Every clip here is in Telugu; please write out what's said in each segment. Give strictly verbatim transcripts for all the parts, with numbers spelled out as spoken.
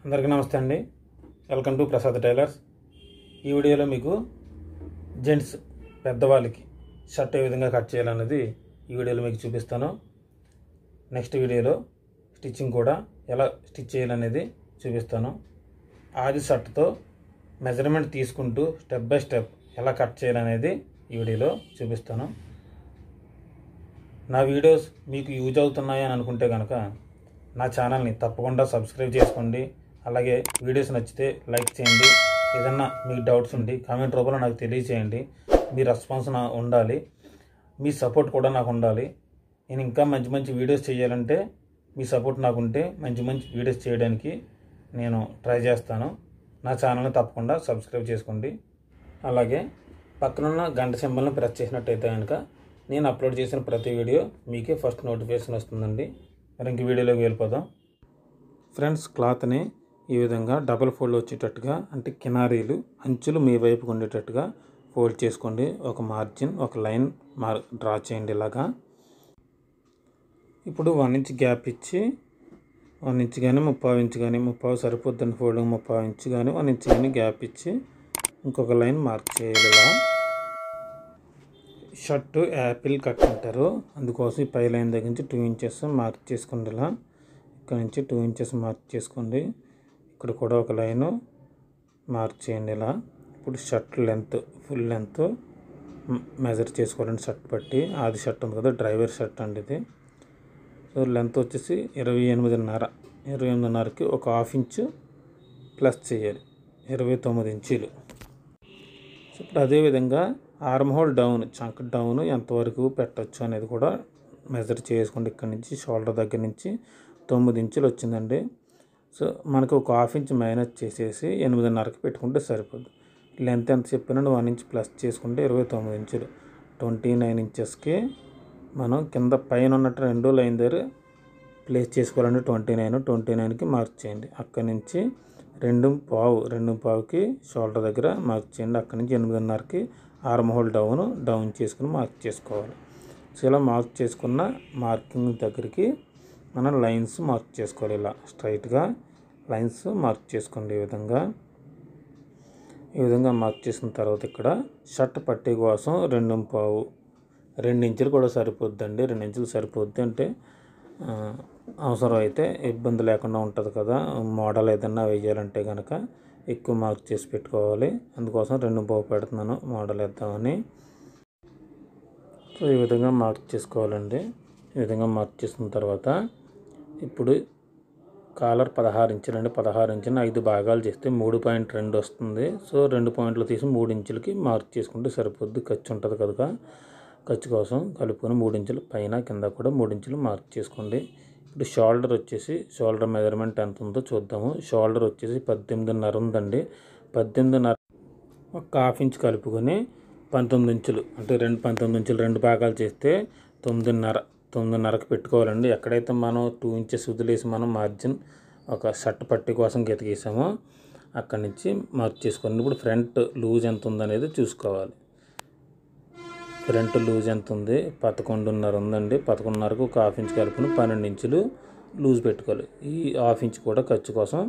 అందరికీ నమస్తే అండి. Welcome to Prasad tailors. ఈ వీడియోలో మీకు జెంట్స్ పెద్దవాళ్ళకి షర్ట్ ఏ విధంగా కట్ చేయాలనేది ఈ వీడియోలో మీకు చూపిస్తాను. నెక్స్ట్ వీడియోలో స్టిచ్చింగ్ కూడా ఎలా స్టిచ్ చేయాలనేది చూపిస్తాను. ఆది షర్ట్తో మెజర్మెంట్ తీసుకుంటూ స్టెప్ బై స్టెప్ ఎలా కట్ చేయాలనేది ఈ వీడియోలో చూపిస్తాను. నా వీడియోస్ మీకు యూజ్ అవుతున్నాయి అని అనుకుంటే కనుక నా ఛానల్ని తప్పకుండా సబ్స్క్రైబ్ చేసుకోండి. అలాగే వీడియోస్ నచ్చితే లైక్ చేయండి. ఏదన్నా మీకు డౌట్స్ ఉండి కామెంట్ రూపంలో నాకు తెలియజేయండి. మీ రెస్పాన్స్ నా ఉండాలి, మీ సపోర్ట్ కూడా నాకు ఉండాలి. నేను ఇంకా మంచి మంచి వీడియోస్ చేయాలంటే మీ సపోర్ట్ నాకు ఉంటే మంచి మంచి వీడియోస్ చేయడానికి నేను ట్రై చేస్తాను. నా ఛానల్ని తప్పకుండా సబ్స్క్రైబ్ చేసుకోండి. అలాగే పక్కనున్న గంట సింబల్ని ప్రెస్ చేసినట్టయితే కనుక నేను అప్లోడ్ చేసిన ప్రతి వీడియో మీకే ఫస్ట్ నోటిఫికేషన్ వస్తుందండి. మరి ఇంక వీడియోలోకి వెళ్ళిపోదాం. ఫ్రెండ్స్, క్లాత్ని ఈ విధంగా డబుల్ ఫోల్డ్ వచ్చేటట్టుగా, అంటే కినారీలు అంచులు మీ వైపుకు ఉండేటట్టుగా ఫోల్డ్ చేసుకోండి. ఒక మార్జిన్, ఒక లైన్ మార్ డ్రా చేయండి ఇలాగా. ఇప్పుడు వన్ ఇంచ్ గ్యాప్ ఇచ్చి వన్ ఇంచ్ కానీ ముప్పావు ఇంచ్ కానీ, ముప్పావు సరిపోద్దని ఫోల్డింగ్ ముప్పావు ఇంచ్ కానీ వన్ ఇంచ్ కానీ గ్యాప్ ఇచ్చి ఇంకొక లైన్ మార్క్ చేయాలి. ఇలా షర్టు యాపిల్ కట్ అంటారు, అందుకోసం ఈ పై లైన్ దగ్గర నుంచి టూ ఇంచెస్ మార్క్ చేసుకోండి. ఇలా ఇక్కడ నుంచి టూ ఇంచెస్ మార్క్ చేసుకోండి. ఇక్కడ కూడా ఒక లైను మార్క్ చేయండి ఇలా. ఇప్పుడు shirt length, full length measure చేసుకోవాలండి షర్ట్ బట్టి. ఆది షర్ట్ ఉంది కదా, డ్రైవర్ షర్ట్ అండి ఇది. సో లెంత్ వచ్చేసి ఇరవై ఎనిమిదిన్నర ఇరవై ఎనిమిదిన్నరకి ఒక హాఫ్ ఇంచు ప్లస్ చేయాలి, ఇరవై తొమ్మిది ఇంచీలు. సో ఇప్పుడు అదేవిధంగా ఆర్మ్ హోల్ డౌన్, చంక్ డౌన్ ఎంతవరకు పెట్టచ్చు అనేది కూడా మెజర్ చేసుకోండి. ఇక్కడ నుంచి షోల్డర్ దగ్గర నుంచి తొమ్మిది ఇంచులు వచ్చిందండి. సో మనకు ఒక హాఫ్ ఇంచ్ మైనస్ చేసేసి ఎనిమిదిన్నరకి పెట్టుకుంటే సరిపోద్ది. లెంత్ ఎంత చెప్పానండి, వన్ ఇంచ్ ప్లస్ చేసుకుంటే ఇరవై తొమ్మిది ఇంచులు. ట్వంటీ నైన్ ఇంచెస్కి మనం కింద పైన ఉన్నట్టు రెండో లైన్ దగ్గర ప్లేస్ చేసుకోవాలండి. ట్వంటీ నైన్ ట్వంటీ నైన్కి మార్క్ చేయండి. అక్కడి నుంచి రెండు పావు రెండు పావుకి షోల్డర్ దగ్గర మార్క్ చేయండి. అక్కడి నుంచి ఎనిమిదిన్నరకి ఆర్మ్ హోల్ డౌన్ డౌన్ చేసుకుని మార్క్ చేసుకోవాలి. సో ఇలా మార్క్ చేసుకున్న మార్కింగ్ దగ్గరికి మనం లైన్స్ మార్క్ చేసుకోవాలి. ఇలా స్ట్రైట్గా లైన్స్ మార్క్ చేసుకోండి. ఈ విధంగా ఈ విధంగా మార్క్ చేసిన తర్వాత ఇక్కడ షర్ట్ పట్టీ కోసం రెండు పావు రెండు ఇంచులు కూడా సరిపోద్దండి. రెండు ఇంచులు సరిపోద్ది అంటే అవసరం అయితే ఇబ్బంది లేకుండా ఉంటుంది కదా, మోడల్ ఏదన్నా వేయాలంటే కనుక ఎక్కువ మార్క్ చేసి పెట్టుకోవాలి. అందుకోసం రెండు పావు పెడుతున్నాను మోడల్ వేద్దామని. సో ఈ విధంగా మార్క్ చేసుకోవాలండి. ఈ విధంగా మార్క్ చేసుకున్న తర్వాత ఇప్పుడు కాలర్ పదహారు ఇంచులు అండి. పదహారు ఇంచులు ఐదు భాగాలు చేస్తే మూడు పాయింట్ రెండు వస్తుంది. సో రెండు పాయింట్లు తీసి మూడు ఇంచులకి మార్క్ చేసుకుంటే సరిపోద్ది. ఖర్చు ఉంటుంది కనుక ఖర్చు కోసం కలుపుకొని మూడు ఇంచులు పైన కింద కూడా మూడు ఇంచులు మార్క్ చేసుకోండి. ఇప్పుడు షోల్డర్ వచ్చేసి షోల్డర్ మెజర్మెంట్ ఎంత ఉందో చూద్దాము. షోల్డర్ వచ్చేసి పద్దెనిమిదిన్నర ఉందండి. పద్దెనిమిదిన్నర ఒక హాఫ్ ఇంచ్ కలుపుకొని పంతొమ్మిది ఇంచులు, అంటే రెండు పంతొమ్మిది ఇంచులు రెండు భాగాలు చేస్తే తొమ్మిదిన్నర తొమ్మిదిన్నరకు పెట్టుకోవాలండి. ఎక్కడైతే మనం టూ ఇంచెస్ వదిలేసి మనం మార్జిన్ ఒక షర్ట్ పట్టి కోసం గీతగీసామో అక్కడి నుంచి మార్క్ చేసుకోండి. ఇప్పుడు ఫ్రంట్ లూజ్ ఎంత ఉందనేది చూసుకోవాలి. ఫ్రంట్ లూజ్ ఎంత ఉంది, పదకొండున్నర ఉందండి. పదకొండున్నరకు ఒక హాఫ్ ఇంచ్ కలుపుకొని పన్నెండు ఇంచులు లూజ్ పెట్టుకోవాలి. ఈ హాఫ్ ఇంచ్ కూడా ఖర్చు కోసం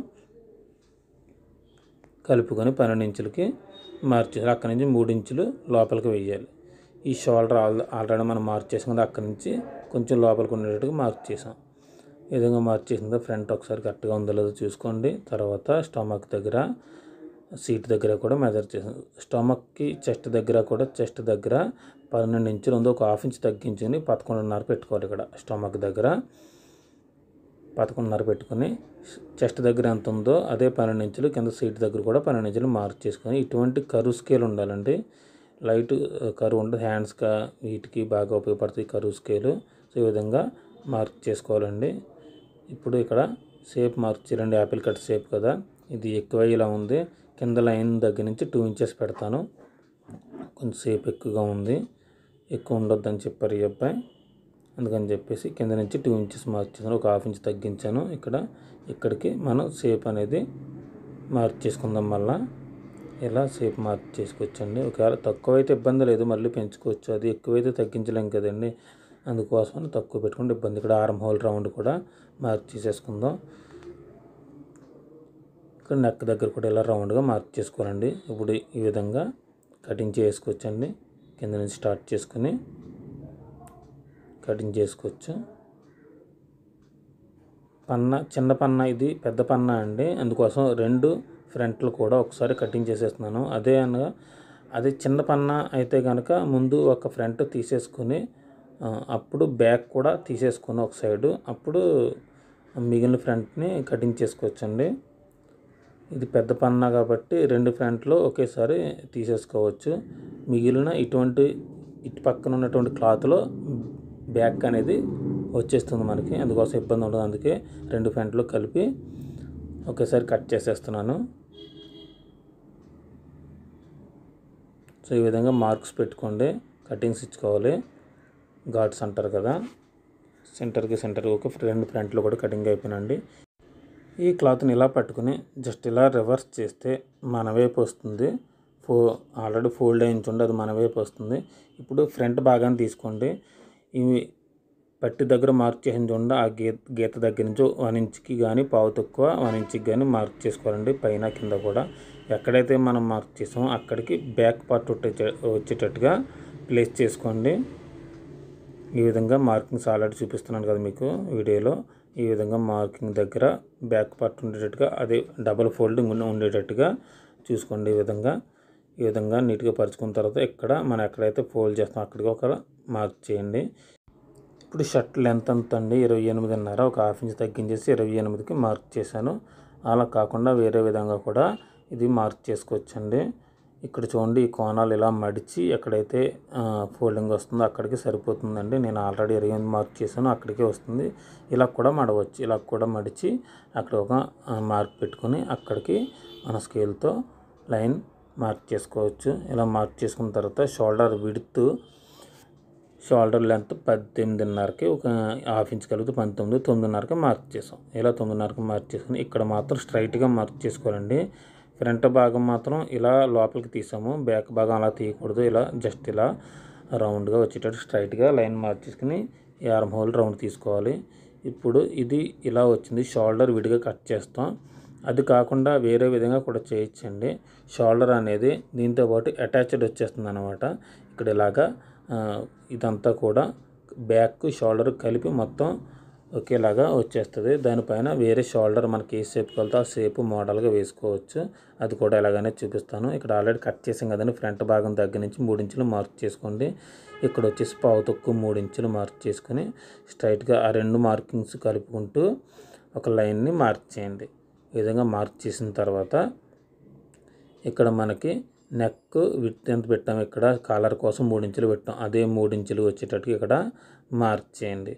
కలుపుకొని పన్నెండు ఇంచులకి మార్క్ చేయాలి. అక్కడి నుంచి మూడు ఇంచులు లోపలికి వేయాలి. ఈ షోల్డర్ ఆల్ ఆల్రెడీ మనం మార్క్ చేసుకుంది, అక్కడి నుంచి కొంచెం లోపలికి ఉండేటట్టుగా మార్క్ చేసాం. ఈ విధంగా మార్క్ చేసిందో ఫ్రంట్ ఒకసారి కరెక్ట్గా ఉందో లేదో చూసుకోండి. తర్వాత స్టమక్ దగ్గర, సీట్ దగ్గర కూడా మెజర్ చేసాం. స్టమక్కి చెస్ట్ దగ్గర కూడా చెస్ట్ దగ్గర పన్నెండు ఇంచులు ఉందో ఒక హాఫ్ ఇంచ్ తగ్గించుకొని పదకొండున్నర పెట్టుకోవాలి. ఇక్కడ స్టమక్ దగ్గర పదకొండున్నర పెట్టుకొని చెస్ట్ దగ్గర ఎంత ఉందో అదే పన్నెండు ఇంచులు, కింద సీట్ దగ్గర కూడా పన్నెండు ఇంచులు మార్క్ చేసుకొని ఇటువంటి కరువు స్కేల్ ఉండాలండి. లైట్ కరువు ఉంటుంది, హ్యాండ్స్గా వీటికి బాగా ఉపయోగపడుతుంది కరువు స్కేలు. సో ఈ విధంగా మార్క్ చేసుకోవాలండి. ఇప్పుడు ఇక్కడ షేప్ మార్క్ చేయండి. యాపిల్ కట్ షేప్ కదా, ఇది ఎక్కువ ఇలా ఉంది. కింద లైన్ దగ్గర నుంచి టూ ఇంచెస్ పెడతాను. కొంచెం షేప్ ఎక్కువగా ఉంది, ఎక్కువ ఉండొద్దని చెప్పారు ఈ అబ్బాయి, అందుకని చెప్పేసి కింద నుంచి టూ ఇంచెస్ మార్క్ చేశాను. ఒక హాఫ్ ఇంచ్ తగ్గించాను. ఇక్కడ ఇక్కడికి మనం షేప్ అనేది మార్క్ చేసుకుందాం. మళ్ళీ ఇలా షేప్ మార్క్ చేసుకోవచ్చండి. ఒకవేళ తక్కువ అయితే ఇబ్బంది లేదు, మళ్ళీ పెంచుకోవచ్చు. అది ఎక్కువైతే తగ్గించలేం కదండి, అందుకోసం తక్కువ పెట్టుకుంటే ఇబ్బంది. ఇక్కడ ఆర్మ్ హోల్ రౌండ్ కూడా మార్క్ చేసేసుకుందాం. ఇక్కడ నెక్ దగ్గర కూడా ఇలా రౌండ్గా మార్క్ చేసుకోవాలండి. ఇప్పుడు ఈ విధంగా కటింగ్ చేసుకోవచ్చండి. కింద నుంచి స్టార్ట్ చేసుకుని కటింగ్ చేసుకోవచ్చు. పన్నా చిన్న పన్నా ఇది పెద్ద పన్నా అండి, అందుకోసం రెండు ఫ్రంట్లు కూడా ఒకసారి కటింగ్ చేసేస్తున్నాను. అదే అనగా అది చిన్న పన్నా అయితే కనుక ముందు ఒక ఫ్రంట్ తీసేసుకొని అప్పుడు బ్యాక్ కూడా తీసేసుకొని ఒక సైడు అప్పుడు మిగిలిన ఫ్రంట్ని కటింగ్ చేసుకోవచ్చండి. ఇది పెద్ద పన్నా కాబట్టి రెండు ఫ్రంట్లు ఒకేసారి తీసేసుకోవచ్చు. మిగిలిన ఇటువంటి ఇటు పక్కన ఉన్నటువంటి క్లాత్లో బ్యాక్ అనేది వచ్చేస్తుంది మనకి, అందుకోసం ఇబ్బంది ఉండదు. అందుకే రెండు ఫ్రంట్లు కలిపి ఒకేసారి కట్ చేసేస్తున్నాను. సో ఈ విధంగా మార్క్స్ పెట్టుకోండి, కటింగ్స్ ఇచ్చుకోవాలి. ఘాట్స్ అంటారు కదా, సెంటర్కి సెంటర్ ఒక రెండు ఫ్రంట్లు కూడా కటింగ్ అయిపోయినండి. ఈ క్లాత్ని ఇలా పట్టుకుని జస్ట్ ఇలా రివర్స్ చేస్తే మన వైపు వస్తుంది. ఫో ఆల్రెడీ ఫోల్డ్ అయించుండి అది మన వైపు వస్తుంది. ఇప్పుడు ఫ్రంట్ భాగాన్ని తీసుకోండి. ఇవి పట్టి దగ్గర మార్క్ చేసిన చూడండి, ఆ గీత గీత దగ్గర నుంచి వన్ ఇంచ్కి కానీ పావు తక్కువ వన్ ఇంచ్కి కానీ మార్క్ చేసుకోవాలండి. పైన కింద కూడా ఎక్కడైతే మనం మార్క్ చేసామో అక్కడికి బ్యాక్ పార్ట్ వచ్చేటట్టుగా ప్లేస్ చేసుకోండి. ఈ విధంగా మార్కింగ్స్ ఆల్రెడీ చూపిస్తున్నాను కదా మీకు వీడియోలో. ఈ విధంగా మార్కింగ్ దగ్గర బ్యాక్ పార్ట్ ఉండేటట్టుగా అదే డబల్ ఫోల్డింగ్ ఉండేటట్టుగా చూసుకోండి. ఈ విధంగా ఈ విధంగా నీట్గా పరుచుకున్న తర్వాత ఇక్కడ మనం ఎక్కడైతే ఫోల్డ్ చేస్తామో అక్కడికి ఒక మార్క్ చేయండి. ఇప్పుడు షర్ట్ లెంత్ అంత అండి ఇరవై ఎనిమిదిన్నర, ఒక హాఫ్ ఇంచ్ తగ్గించేసి ఇరవై ఎనిమిదికి మార్క్ చేశాను. అలా కాకుండా వేరే విధంగా కూడా ఇది మార్క్ చేసుకోవచ్చండి. ఇక్కడ చూడండి, ఈ కోణాలు ఇలా మడిచి ఎక్కడైతే ఫోల్డింగ్ వస్తుందో అక్కడికి సరిపోతుందండి. నేను ఆల్రెడీ ఇరవై ఎనిమిది మార్క్ చేశాను, అక్కడికే వస్తుంది. ఇలా కూడా మడవచ్చు, ఇలా కూడా మడిచి అక్కడ ఒక మార్క్ పెట్టుకొని అక్కడికి మన స్కేల్తో లైన్ మార్క్ చేసుకోవచ్చు. ఇలా మార్క్ చేసుకున్న తర్వాత షోల్డర్ విడ్త్ షోల్డర్ లెంత్ పద్దెనిమిదిన్నరకి ఒక హాఫ్ ఇంచ్ కలిగితే పంతొమ్మిది తొమ్మిదిన్నరకి మార్క్ చేసాం. ఇలా తొమ్మిదిన్నరకి మార్క్ చేసుకుని ఇక్కడ మాత్రం స్ట్రైట్గా మార్క్ చేసుకోవాలండి. ఫ్రంట్ భాగం మాత్రం ఇలా లోపలికి తీసాము, బ్యాక్ భాగం అలా తీయకూడదు. ఇలా జస్ట్ ఇలా రౌండ్గా వచ్చేటట్టు స్ట్రైట్గా లైన్ మార్క్ చేసుకుని ఈ ఆర్మ్ హోల్ రౌండ్ తీసుకోవాలి. ఇప్పుడు ఇది ఇలా వచ్చింది, షోల్డర్ విడిగా కట్ చేస్తాం. అది కాకుండా వేరే విధంగా కూడా చేయొచ్చండి. షోల్డర్ అనేది దీంతో పాటు అటాచ్డ్ వచ్చేస్తుంది అన్నమాట. ఇక్కడ ఇలాగా ఇదంతా కూడా బ్యాక్ షోల్డర్ కలిపి మొత్తం ఒకేలాగా వచ్చేస్తుంది. దానిపైన వేరే షోల్డర్ మనకి ఏ షేప్ కలితే ఆ షేప్ మోడల్గా వేసుకోవచ్చు. అది కూడా ఎలాగనే చూపిస్తాను. ఇక్కడ ఆల్రెడీ కట్ చేసాం కదండి, ఫ్రంట్ భాగం దగ్గర నుంచి మూడు ఇంచులు మార్క్ చేసుకోండి. ఇక్కడ వచ్చేసి పావు తక్కువ మూడు ఇంచులు మార్క్ చేసుకొని స్ట్రైట్గా ఆ రెండు మార్కింగ్స్ కలుపుకుంటూ ఒక లైన్ని మార్క్ చేయండి. ఈ విధంగా మార్క్ చేసిన తర్వాత ఇక్కడ మనకి నెక్ విడ్త్ ఎంత పెట్టాము, ఇక్కడ కాలర్ కోసం మూడు ఇంచులు పెట్టాం, అదే మూడు ఇంచులు వచ్చేటట్టు ఇక్కడ మార్క్ చేయండి.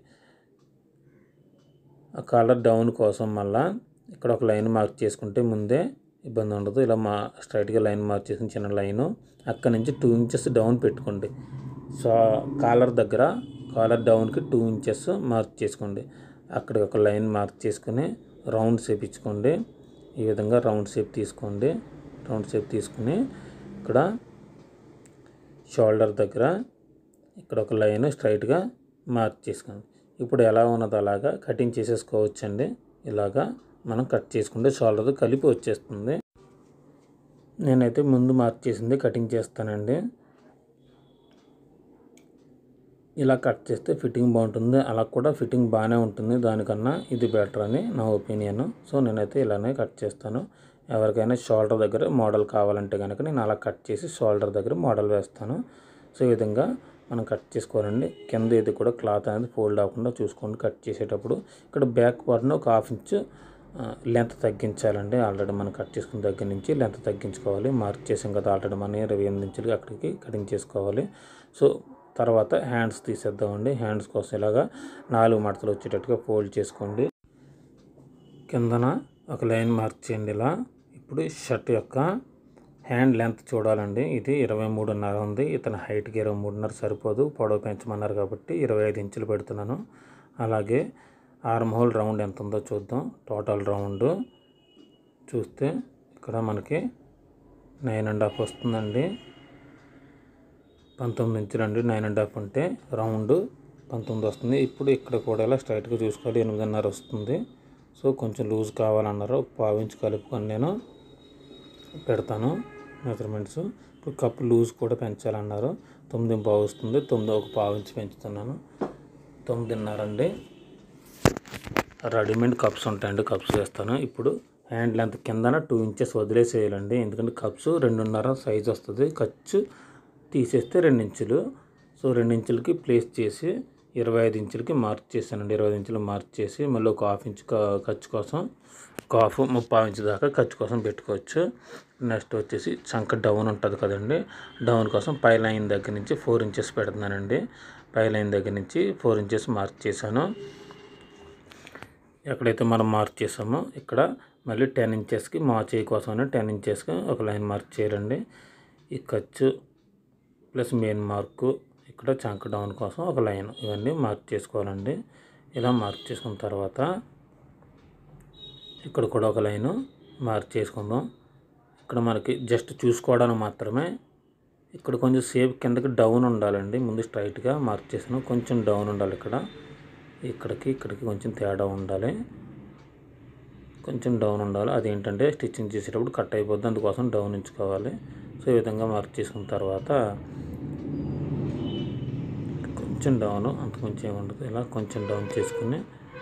ఆ కాలర్ డౌన్ కోసం మళ్ళీ ఇక్కడ ఒక లైన్ మార్క్ చేసుకుంటే ముందే ఇబ్బంది ఉండదు. ఇలా మా స్ట్రైట్గా లైన్ మార్క్ చేసుకుని చిన్న లైను అక్కడ నుంచి టూ ఇంచెస్ డౌన్ పెట్టుకోండి. సో కాలర్ దగ్గర కాలర్ డౌన్కి టూ ఇంచెస్ మార్క్ చేసుకోండి. అక్కడికి ఒక లైన్ మార్క్ చేసుకుని రౌండ్ షేప్ ఇచ్చుకోండి. ఈ విధంగా రౌండ్ షేప్ తీసుకోండి. రౌండ్ షేప్ తీసుకుని ఇక్కడ షోల్డర్ దగ్గర ఇక్కడ ఒక లైన్ స్ట్రైట్గా మార్క్ చేసుకోండి. ఇప్పుడు ఎలా ఉన్నదో అలాగా కటింగ్ చేసేసుకోవచ్చండి. ఇలాగా మనం కట్ చేసుకుంటే షోల్డర్ కలిపి వచ్చేస్తుంది. నేనైతే ముందు మార్క్ చేసింది కటింగ్ చేస్తానండి. ఇలా కట్ చేస్తే ఫిట్టింగ్ బాగుంటుంది, అలా కూడా ఫిట్టింగ్ బాగానే ఉంటుంది. దానికన్నా ఇది బెటర్ అని నా ఒపీనియన్. సో నేనైతే ఇలానే కట్ చేస్తాను. ఎవరికైనా షోల్డర్ దగ్గర మోడల్ కావాలంటే కనుక నేను అలా కట్ చేసి షోల్డర్ దగ్గర మోడల్ వేస్తాను. సో ఈ విధంగా మనం కట్ చేసుకోవాలండి. కింద ఇది కూడా క్లాత్ అనేది ఫోల్డ్ అవ్వకుండా చూసుకోండి కట్ చేసేటప్పుడు. ఇక్కడ బ్యాక్ పార్ట్ని ఒక హాఫ్ ఇంచ్ లెంత్ తగ్గించాలండి. ఆల్రెడీ మనం కట్ చేసుకున్న దగ్గర నుంచి లెంత్ తగ్గించుకోవాలి. మార్క్ చేసాం కదా ఆల్రెడీ మనం ఇరవై ఎనిమిది ఇంచులు అక్కడికి కటింగ్ చేసుకోవాలి. సో తర్వాత హ్యాండ్స్ తీసేద్దామండి. హ్యాండ్స్ కోసం ఇలాగా నాలుగు మడతలు వచ్చేటట్టుగా ఫోల్డ్ చేసుకోండి. కిందన ఒక లైన్ మార్క్ చేయండి ఇలా. ఇప్పుడు షర్ట్ యొక్క హ్యాండ్ లెంత్ చూడాలండి. ఇది ఇరవై మూడున్నర ఉంది. ఇతని హైట్కి ఇరవై మూడున్నర సరిపోదు, పొడవు పెంచమన్నారు కాబట్టి ఇరవై ఐదు ఇంచులు పెడుతున్నాను. అలాగే ఆర్మ్ హోల్ రౌండ్ ఎంత ఉందో చూద్దాం. టోటల్ రౌండ్ చూస్తే ఇక్కడ మనకి నైన్ అండ్ హాఫ్ వస్తుందండి. పంతొమ్మిది ఇంచులు అండి. నైన్ అండ్ హాఫ్ అంటే రౌండ్ పంతొమ్మిది వస్తుంది. ఇప్పుడు ఇక్కడ కూడా ఇలా స్ట్రైట్గా చూసుకోవాలి, ఎనిమిదిన్నర వస్తుంది. సో కొంచెం లూజ్ కావాలన్నారు, పావు ఇంచు కలుపుకొని నేను పెడతాను మెజర్మెంట్స్. ఇప్పుడు కప్పు లూజ్ కూడా పెంచాలన్నారు, తొమ్మిది పావు వస్తుంది, తొమ్మిది ఒక పావు ఇంచు పెంచుతున్నాను, తొమ్మిదిన్నర అండి. రెడీమేడ్ కప్స్ ఉంటాయండి, కప్స్ వేస్తాను. ఇప్పుడు హ్యాండ్ లెంత్ కిందన టూ ఇంచెస్ వదిలేసేయాలండి, ఎందుకంటే కప్స్ రెండున్నర సైజ్ వస్తుంది, ఖర్చు తీసేస్తే రెండు ఇంచులు. సో రెండు ఇంచులకి ప్లేస్ చేసి ఇరవై ఐదు ఇంచులకి మార్క్ చేశానండి. ఇరవై ఐదు ఇంచులు మార్క్ చేసి మళ్ళీ ఒక హాఫ్ ఇంచ్ ఖర్చు కోసం, ఒక హాఫ్ ముప్పై ఇంచు దాకా ఖర్చు కోసం పెట్టుకోవచ్చు. నెక్స్ట్ వచ్చేసి చంక డౌన్ ఉంటుంది కదండి, డౌన్ కోసం పై లైన్ దగ్గర నుంచి ఫోర్ ఇంచెస్ పెడుతున్నానండి. పై లైన్ దగ్గర నుంచి ఫోర్ ఇంచెస్ మార్క్ చేశాను. ఎక్కడైతే మనం మార్క్ చేసామో ఇక్కడ మళ్ళీ టెన్ ఇంచెస్కి మా చేయి కోసం టెన్ ఇంచెస్కి ఒక లైన్ మార్క్ చేయాలండి. ఈ ఖర్చు ప్లస్ మెయిన్ మార్కు, ఇక్కడ చంక డౌన్ కోసం ఒక లైన్, ఇవన్నీ మార్క్ చేసుకోవాలండి. ఇలా మార్క్ చేసుకున్న తర్వాత ఇక్కడ కూడా ఒక లైను మార్క్ చేసుకుందాం. ఇక్కడ మనకి జస్ట్ చూసుకోవడానికి మాత్రమే, ఇక్కడ కొంచెం సేపు కిందకి డౌన్ ఉండాలండి. ముందు స్ట్రైట్గా మార్క్ చేసాను, కొంచెం డౌన్ ఉండాలి. ఇక్కడ ఇక్కడికి ఇక్కడికి కొంచెం తేడా ఉండాలి, కొంచెం డౌన్ ఉండాలి. అదేంటంటే స్టిచ్చింగ్ చేసేటప్పుడు కట్ అయిపోద్ది, అందుకోసం డౌన్ ఉంచుకోవాలి. సో ఈ విధంగా మార్క్ చేసుకున్న తర్వాత కొంచెం డౌన్, అంత కొంచెం ఏముండదు, ఇలా కొంచెం డౌన్ చేసుకుని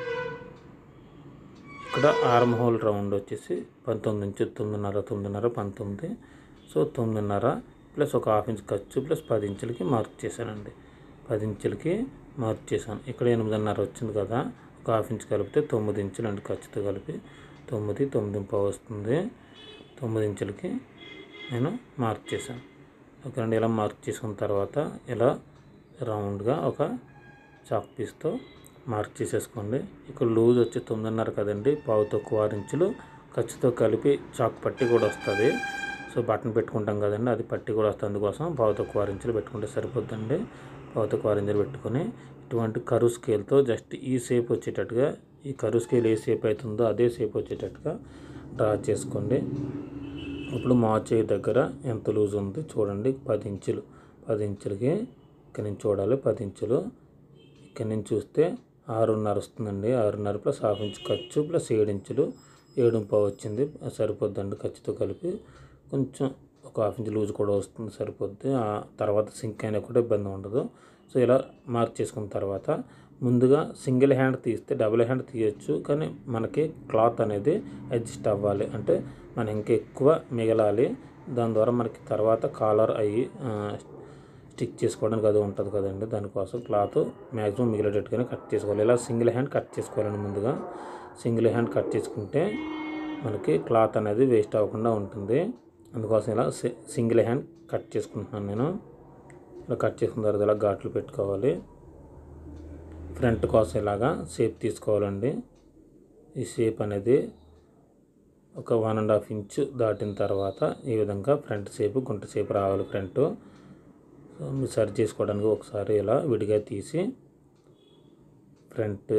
ఇక్కడ ఆర్మ్ హోల్ రౌండ్ వచ్చేసి పంతొమ్మిది ఇంచు, తొమ్మిదిన్నర తొమ్మిదిన్నర పంతొమ్మిది. సో తొమ్మిదిన్నర ప్లస్ ఒక హాఫ్ ఇంచ్ ఖర్చు ప్లస్ పది ఇంచులకి మార్క్ చేశానండి. పది ఇంచులకి మార్క్ చేశాను. ఇక్కడ ఎనిమిదిన్నర వచ్చింది కదా, ఒక హాఫ్ ఇంచ్ కలిపితే తొమ్మిది ఇంచులు అండి, ఖర్చుతో కలిపి తొమ్మిది తొమ్మిది పావు వస్తుంది. తొమ్మిది ఇంచులకి నేను మార్క్ చేశాను. ఓకే అండి, ఇలా మార్క్ చేసుకున్న తర్వాత ఇలా రౌండ్గా ఒక చాక్ పీస్తో మార్క్ చేసేసుకోండి. ఇక్కడ లూజ్ వచ్చి తొమ్మిదిన్నర కదండి, పావు తక్కువ ఆరు ఇంచులు ఖర్చుతో కలిపి చాక్ పట్టి కూడా వస్తుంది. సో బటన్ పెట్టుకుంటాం కదండి, అది పట్టి కూడా వస్తుంది, అందుకోసం పావు తక్కువ ఆరు ఇంచులు పెట్టుకుంటే సరిపోద్దండి. పావు తక్కువ ఆరు ఇంచులు పెట్టుకొని ఇటువంటి కరువు స్కేల్తో జస్ట్ ఈ షేప్ వచ్చేటట్టుగా, ఈ కరువు స్కేల్ ఏ షేప్ అవుతుందో అదే షేప్ వచ్చేటట్టుగా డ్రా చేసుకోండి. ఇప్పుడు మా చేయి దగ్గర ఎంత లూజ్ ఉంది చూడండి, పది ఇంచులు. పది ఇంచులకి ఇక్కడ నుంచి చూడాలి, పది ఇంచులు. ఇక్కడ నుంచి చూస్తే ఆరున్నర వస్తుందండి. ఆరున్నర ప్లస్ హాఫ్ ఇంచ్ ఖర్చు ప్లస్ ఏడు ఇంచులు, ఏడు పావు వచ్చింది, సరిపోద్దండి. ఖర్చుతో కలిపి కొంచెం ఒక హాఫ్ ఇంచ్ లూజ్ కూడా వస్తుంది, సరిపోద్ది. ఆ తర్వాత సింక్ అయినా కూడా ఇబ్బంది ఉండదు. సో ఇలా మార్క్ చేసుకున్న తర్వాత ముందుగా సింగిల్ హ్యాండ్ తీస్తే డబుల్ హ్యాండ్ తీయచ్చు, కానీ మనకి క్లాత్ అనేది అడ్జస్ట్ అవ్వాలి, అంటే మనం ఇంకా ఎక్కువ మిగలాలి. దాని ద్వారా మనకి తర్వాత కాలర్ అయ్యి స్టిక్ చేసుకోవడానికి అది ఉంటుంది కదండి, దానికోసం క్లాత్ మ్యాక్సిమం మిగిలేటట్టుగానే కట్ చేసుకోవాలి. ఇలా సింగిల్ హ్యాండ్ కట్ చేసుకోవాలండి. ముందుగా సింగిల్ హ్యాండ్ కట్ చేసుకుంటే మనకి క్లాత్ అనేది వేస్ట్ అవ్వకుండా ఉంటుంది. అందుకోసం ఇలా సింగిల్ హ్యాండ్ కట్ చేసుకుంటున్నాను నేను. ఇలా కట్ చేసుకున్న తర్వాత ఇలా ఘాట్లు పెట్టుకోవాలి. ఫ్రంట్ కోసం ఇలాగా షేప్ తీసుకోవాలండి. ఈ షేప్ అనేది ఒక వన్ అండ్ హాఫ్ ఇంచు దాటిన తర్వాత ఈ విధంగా ఫ్రంట్ షేప్, గుంట షేప్ రావాలి ఫ్రంట్. సో మీరు సరి చేసుకోవడానికి ఒకసారి ఇలా విడిగా తీసి ఫ్రంట్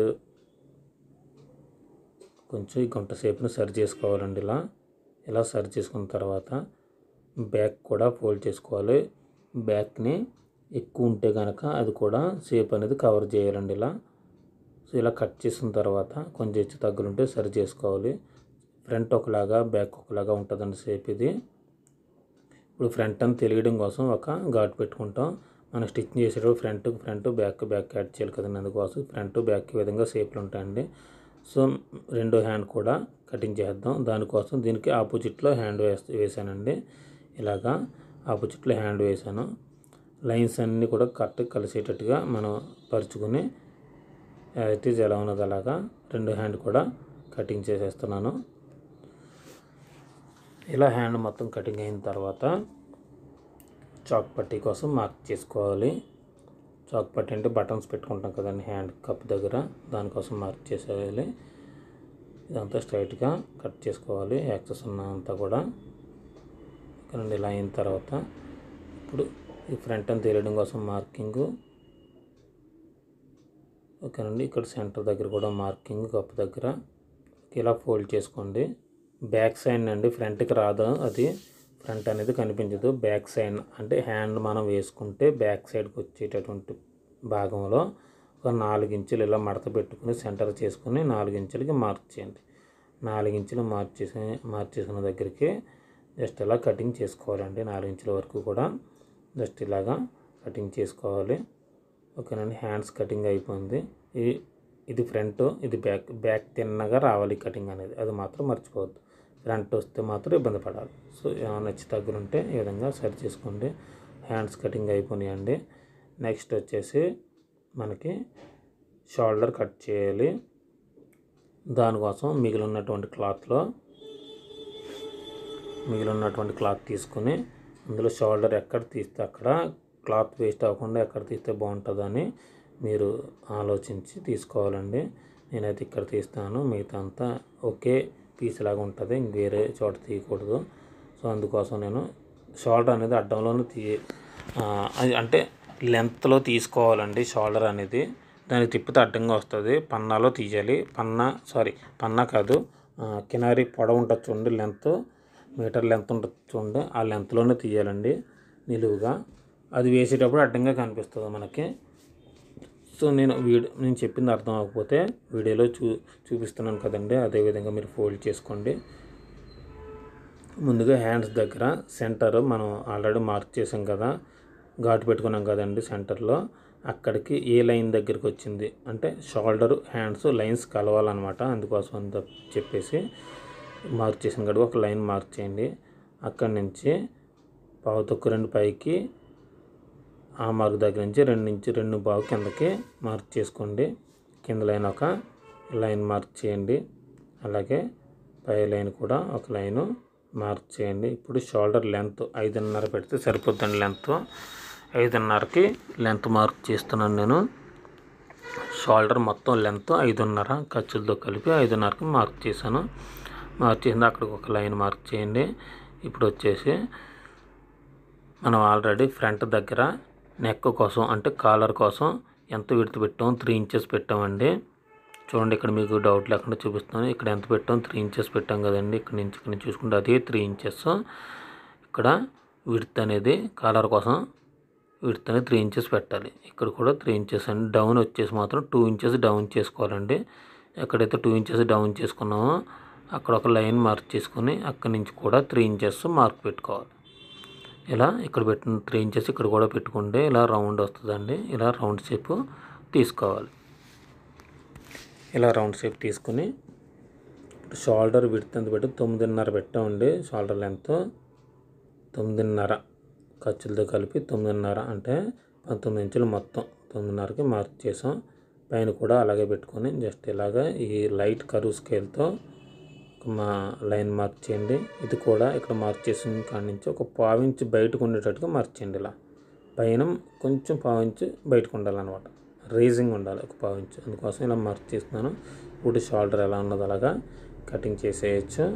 కొంచెం ఈ గుంట షేప్ని సరి చేసుకోవాలండి. ఇలా ఇలా సరి చేసుకున్న తర్వాత బ్యాక్ కూడా ఫోల్డ్ చేసుకోవాలి. బ్యాక్ని ఎక్కువ ఉంటే కనుక అది కూడా షేప్ అనేది కవర్ చేయాలండి. ఇలా సో ఇలా కట్ చేసిన తర్వాత కొంచెం హెచ్చు తగ్గులుంటే సరి చేసుకోవాలి. ఫ్రంట్ ఒకలాగా బ్యాక్ ఒకలాగా ఉంటుందండి షేప్ ఇది. ఇప్పుడు ఫ్రంట్ అని తెలియడం కోసం ఒక ఘాట్ పెట్టుకుంటాం. మనం స్టిచ్చింగ్ చేసేటప్పుడు front front back back add చేయాలి కదండి, అందుకోసం ఫ్రంట్ బ్యాక్ ఈ విధంగా షేప్లు ఉంటాయండి. సో రెండో హ్యాండ్ కూడా కటింగ్ చేద్దాం. దానికోసం దీనికి ఆపోజిట్లో హ్యాండ్ వేసి వేసానండి. ఇలాగా ఆపోజిట్లో హ్యాండ్ వేసాను. లైన్స్ అన్నీ కూడా కరెక్ట్ కలిసేటట్టుగా మనం పరుచుకుని అయితే ఎలా ఉన్నది అలాగా రెండు హ్యాండ్ కూడా కటింగ్ చేసేస్తున్నాను. ఇలా హ్యాండ్ మొత్తం కటింగ్ అయిన తర్వాత చాక్ పట్టీ కోసం మార్క్ చేసుకోవాలి. చాక్ పట్టీ అంటే బటన్స్ పెట్టుకుంటాం కదండి హ్యాండ్ కప్ దగ్గర, దానికోసం మార్క్ చేసేయాలి. ఇదంతా స్ట్రైట్గా కట్ చేసుకోవాలి, యాక్సెస్ ఉన్నంతా కూడా. ఇక్కడ ఇలా అయిన తర్వాత ఇప్పుడు ఈ ఫ్రంట్ అని తెలియడం కోసం మార్కింగ్ ఓకేనండి. ఇక్కడ సెంటర్ దగ్గర కూడా మార్కింగ్ కప్ దగ్గర ఇలా ఫోల్డ్ చేసుకోండి. బ్యాక్ సైడ్ అండి, ఫ్రంట్కి రాదు, అది ఫ్రంట్ అనేది కనిపించదు. బ్యాక్ సైడ్ అంటే హ్యాండ్ మనం వేసుకుంటే బ్యాక్ సైడ్కి వచ్చేటటువంటి భాగంలో ఒక నాలుగు ఇంచులు ఇలా మడత పెట్టుకుని సెంటర్ చేసుకుని నాలుగు ఇంచులకి మార్క్ చేయండి. నాలుగు ఇంచులు మార్క్ చేసి మార్క్ చేసిన దగ్గరికి జస్ట్ ఇలా కటింగ్ చేసుకోవాలండి. నాలుగు ఇంచుల వరకు కూడా జస్ట్ ఇలాగా కటింగ్ చేసుకోవాలి. ఓకేనండి. హ్యాండ్స్ కటింగ్ అయిపోయింది. ఈ ఇది ఫ్రంట్, ఇది బ్యాక్. బ్యాక్ తిన్నగా రావాలి కటింగ్ అనేది, అది మాత్రం మర్చిపోవద్దు. ఫ్రంట్ వస్తే మాత్రం ఇబ్బంది పడాలి. సో ఏమైనా నచ్చి తగ్గులుంటే ఈ విధంగా సరి చేసుకోండి. హ్యాండ్స్ కటింగ్ అయిపోయినాయండి. నెక్స్ట్ వచ్చేసి మనకి షోల్డర్ కట్ చేయాలి. దానికోసం మిగిలి ఉన్నటువంటి క్లాత్లో మిగిలి ఉన్నటువంటి క్లాత్ తీసుకుని అందులో షోల్డర్ ఎక్కడ తీస్తే అక్కడ, క్లాత్ వేస్ట్ అవ్వకుండా ఎక్కడ తీస్తే బాగుంటుందని మీరు ఆలోచించి తీసుకోవాలండి. నేనైతే ఇక్కడ తీస్తాను, మిగతా అంతా ఒకే పీస్ లాగా ఉంటుంది, వేరే చోట తీయకూడదు. సో అందుకోసం నేను షోల్డర్ అనేది అడ్డంలోనే తీ అంటే లెంత్లో తీసుకోవాలండి. షోల్డర్ అనేది దానికి తిప్పితే అడ్డంగా వస్తుంది. పన్నాలో తీయాలి. పన్నా సారీ పన్నా కాదు, కినారి పొడవు ఉంటుంది చూడండి, లెంత్ మీటర్ లెంత్ ఉంటుంది చూడండి, ఆ లెంత్లోనే తీయాలండి నిలువుగా. అది వేసేటప్పుడు అడ్డంగా కనిపిస్తుంది మనకి. సో నేను వీడియో నేను చెప్పింది అర్థం అవ్వకపోతే వీడియోలో చూ చూపిస్తున్నాను కదండి, అదేవిధంగా మీరు ఫోల్డ్ చేసుకోండి. ముందుగా హ్యాండ్స్ దగ్గర సెంటర్ మనం ఆల్రెడీ మార్క్ చేసాం కదా, ఘాటు పెట్టుకున్నాం కదండి సెంటర్లో, అక్కడికి ఏ లైన్ దగ్గరికి వచ్చింది అంటే షోల్డర్ హ్యాండ్స్ లైన్స్ కలవాలన్నమాట. అందుకోసం అంత చెప్పేసి మార్క్ చేసిన కాడికి ఒక లైన్ మార్క్ చేయండి. అక్కడి నుంచి పావు తక్కువ రెండు పైకి, ఆ మార్క్ దగ్గర నుంచి రెండు నుంచి రెండు పావు కిందకి మార్క్ చేసుకోండి. కింద లైన్ ఒక లైన్ మార్క్ చేయండి. అలాగే పై లైన్ కూడా ఒక లైను మార్క్ చేయండి. ఇప్పుడు షోల్డర్ లెంత్ ఐదున్నర పెడితే సరిపోద్దండి. లెంత్ ఐదున్నరకి లెంత్ మార్క్ చేస్తున్నాను నేను. షోల్డర్ మొత్తం లెంత్ ఐదున్నర ఖర్చులతో కలిపి ఐదున్నరకి మార్క్ చేశాను. మార్క్ చేసింది అక్కడికి ఒక లైన్ మార్క్ చేయండి. ఇప్పుడు వచ్చేసి మనం ఆల్రెడీ ఫ్రంట్ దగ్గర నెక్ కోసం అంటే కాలర్ కోసం ఎంత విడత పెట్టాం, త్రీ ఇంచెస్ పెట్టామండి. చూడండి, ఇక్కడ మీకు డౌట్ లేకుండా చూపిస్తాను. ఇక్కడ ఎంత పెట్టాం, త్రీ ఇంచెస్ పెట్టాం కదండి. ఇక్కడ నుంచి ఇక్కడ నుంచి చూసుకుంటే అదే త్రీ ఇంచెస్. ఇక్కడ విడత్ అనేది కాలర్ కోసం విడత్ అనేది త్రీ ఇంచెస్ పెట్టాలి. ఇక్కడ కూడా త్రీ ఇంచెస్ అండి. డౌన్ వచ్చేసి మాత్రం టూ ఇంచెస్ డౌన్ చేసుకోవాలండి. ఎక్కడైతే టూ ఇంచెస్ డౌన్ చేసుకున్నామో అక్కడ ఒక లైన్ మార్క్ చేసుకొని అక్కడి నుంచి కూడా త్రీ ఇంచెస్ మార్క్ పెట్టుకోవాలి. ఇలా ఇక్కడ పెట్టిన త్రీ ఇంచెస్ ఇక్కడ కూడా పెట్టుకుంటే ఇలా రౌండ్ వస్తుందండి. ఇలా రౌండ్ షేప్ తీసుకోవాలి. ఇలా రౌండ్ షేప్ తీసుకుని ఇప్పుడు షోల్డర్ విడ్త్ ఎంత పెట్టి తొమ్మిదిన్నర పెట్టామండి. షోల్డర్ లెంత్ తొమ్మిదిన్నర ఖర్చులతో కలిపి తొమ్మిదిన్నర అంటే పంతొమ్మిది ఇంచులు మొత్తం తొమ్మిదిన్నరకి మార్క్ చేసాం. పైన కూడా అలాగే పెట్టుకొని జస్ట్ ఇలాగా ఈ లైట్ కరువు స్కేల్తో మా లైన్ మార్క్ చేయండి. ఇది కూడా ఇక్కడ మార్క్ చేసిన కాడి నుంచి ఒక పావించి బయటకు ఉండేటట్టుగా మార్క్ చేయండి. ఇలా పైన కొంచెం పావించి బయటకు ఉండాలన్నమాట, రేజింగ్ ఉండాలి ఒక పావించి. అందుకోసం ఇలా మార్క్ చేస్తున్నాను. ఇప్పుడు షోల్డర్ ఎలా ఉన్నదో అలాగా కటింగ్ చేసేయచ్చు.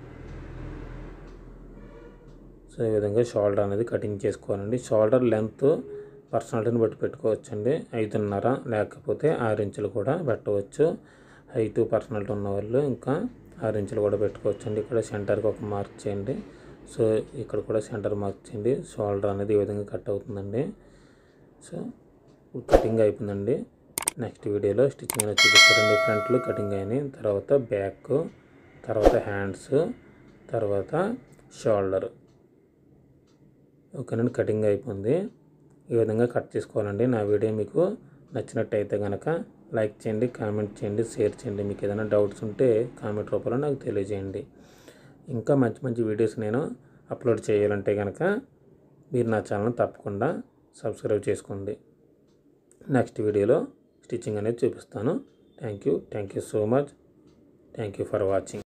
సో ఈ విధంగా షోల్డర్ అనేది కటింగ్ చేసుకోవాలండి. షోల్డర్ లెంత్ పర్సనాలిటీని బట్టి పెట్టుకోవచ్చండి. ఐదున్నర లేకపోతే ఆరు ఇంచులు కూడా పెట్టవచ్చు. హైట్ పర్సనాలిటీ ఉన్న వాళ్ళు ఇంకా ఆరు ఇంచులు కూడా పెట్టుకోవచ్చండి. ఇక్కడ సెంటర్కి ఒక మార్క్ చేయండి. సో ఇక్కడ కూడా సెంటర్ మార్క్ చేయండి. షోల్డర్ అనేది ఈ విధంగా కట్ అవుతుందండి. సో కటింగ్ అయిపోయిందండి. నెక్స్ట్ వీడియోలో స్టిచ్చింగ్ అనేది చూపిస్తారండి. ఫ్రంట్లు కటింగ్ అయినాయి, తర్వాత బ్యాక్, తర్వాత హ్యాండ్స్, తర్వాత షోల్డర్. ఓకేనండి, కటింగ్ అయిపోయింది. ఈ విధంగా కట్ చేసుకోవాలండి. నా వీడియో మీకు నచ్చినట్టయితే కనుక లైక్ చేయండి, కామెంట్ చేయండి, షేర్ చేయండి. మీకు ఏదైనా డౌట్స్ ఉంటే కామెంట్ రూపంలో నాకు తెలియజేయండి. ఇంకా మంచి మంచి వీడియోస్ నేను అప్లోడ్ చేయాలంటే కనుక మీరు నా ఛానల్ తప్పకుండా సబ్స్క్రైబ్ చేసుకోండి. నెక్స్ట్ వీడియోలో స్టిచ్చింగ్ అనేది చూపిస్తాను. Thank you thank you so much. Thank you for watching.